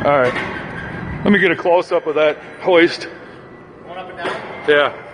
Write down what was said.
All right. Let me get a close-up of that hoist. Going up and down? Yeah.